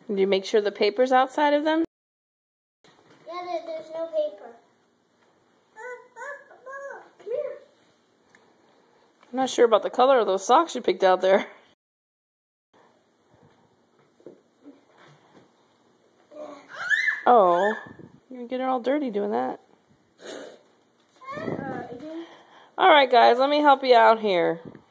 Did you make sure the paper's outside of them? Yeah, there's no paper. Come here. I'm not sure about the color of those socks you picked out there. Oh, you're gonna get her all dirty doing that. Alright guys, let me help you out here.